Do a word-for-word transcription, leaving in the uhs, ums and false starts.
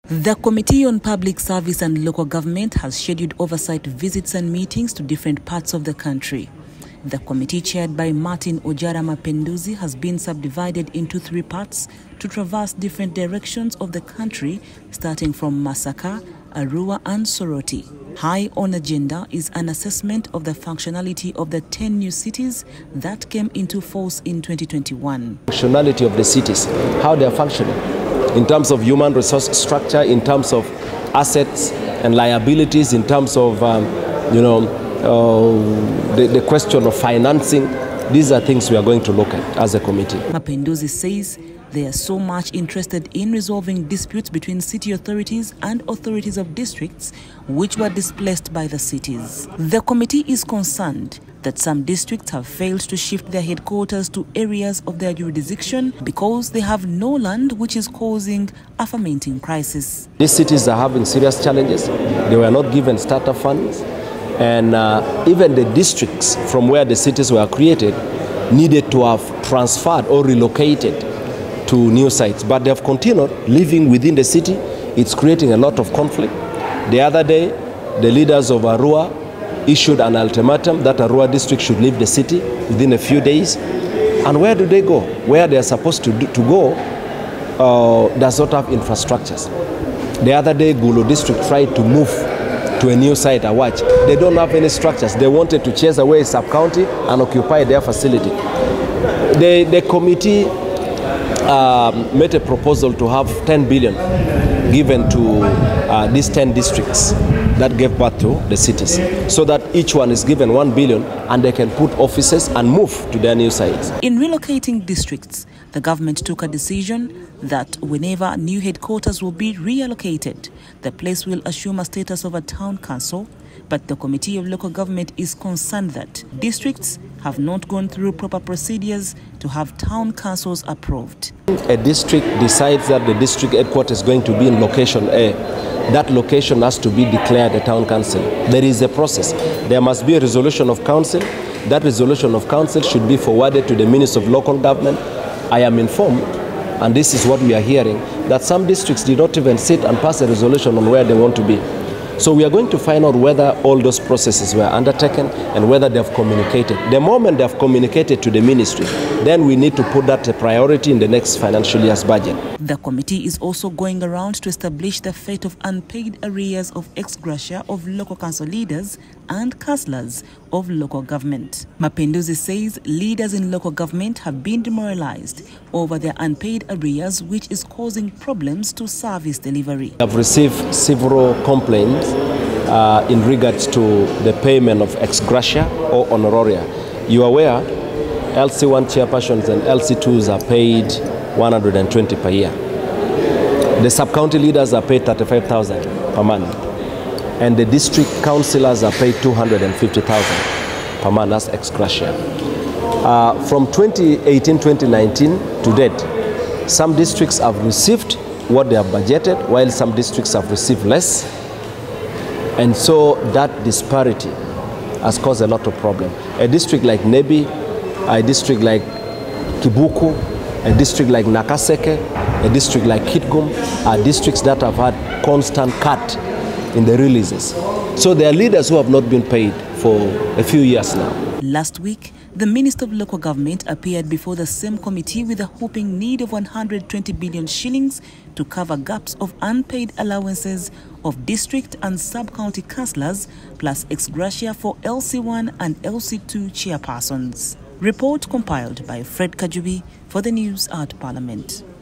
The Committee on Public Service and Local Government has scheduled oversight visits and meetings to different parts of the country. The committee, chaired by Martin Ojara Mapinduzi, has been subdivided into three parts to traverse different directions of the country, starting from Masaka, Arua and Soroti. High on agenda is an assessment of the functionality of the ten new cities that came into force in twenty twenty-one. Functionality of the cities, how they are functioning, in terms of human resource structure, in terms of assets and liabilities, in terms of, um, you know, uh, the, the question of financing. These are things we are going to look at as a committee. Mapinduzi says they are so much interested in resolving disputes between city authorities and authorities of districts which were displaced by the cities. The committee is concerned that some districts have failed to shift their headquarters to areas of their jurisdiction because they have no land, which is causing a fermenting crisis. These cities are having serious challenges. They were not given starter funds, and uh, even the districts from where the cities were created needed to have transferred or relocated to new sites, but they have continued living within the city. It's creating a lot of conflict. The other day, the leaders of Arua issued an ultimatum that Arua district should leave the city within a few days. And where do they go? Where they are supposed to, do, to go uh, does not have infrastructures. The other day, Gulu district tried to move to a new site, Awach. They don't have any structures. They wanted to chase away sub-county and occupy their facility. The, the committee um, made a proposal to have ten billion given to uh, these ten districts that gave birth to the cities, so that each one is given one billion and they can put offices and move to their new sites. In relocating districts, the government took a decision that whenever new headquarters will be reallocated, the place will assume a status of a town council. But the Committee of Local Government is concerned that districts have not gone through proper procedures to have town councils approved. A district decides that the district headquarters is going to be in location A. That location has to be declared a town council. There is a process. There must be a resolution of council. That resolution of council should be forwarded to the Minister of Local Government. I am informed, and this is what we are hearing, that some districts did not even sit and pass a resolution on where they want to be. So we are going to find out whether all those processes were undertaken and whether they have communicated. The moment they have communicated to the ministry, then we need to put that a priority in the next financial year's budget. The committee is also going around to establish the fate of unpaid arrears of ex gratia of local council leaders and councillors of local government. Mapinduzi says leaders in local government have been demoralized over their unpaid arrears, which is causing problems to service delivery. I have received several complaints uh, in regards to the payment of ex gratia or honoraria. You are aware L C one chairpersons and L C twos are paid one hundred twenty per year. The sub-county leaders are paid thirty-five thousand per month. And the district councillors are paid two hundred fifty thousand per month as ex gratia. Uh, from twenty eighteen twenty nineteen to date, some districts have received what they have budgeted, while some districts have received less. And so that disparity has caused a lot of problem. A district like Nebi, a district like Kibuku, a district like Nakaseke, a district like Kitgum are districts that have had constant cut in the releases. So there are leaders who have not been paid for a few years now. Last week, the Minister of Local Government appeared before the same committee with a whopping need of one hundred twenty billion shillings to cover gaps of unpaid allowances of district and sub-county councillors, plus ex gratia for L C one and L C two chairpersons. Report compiled by Fred Kajubi for the News at Parliament.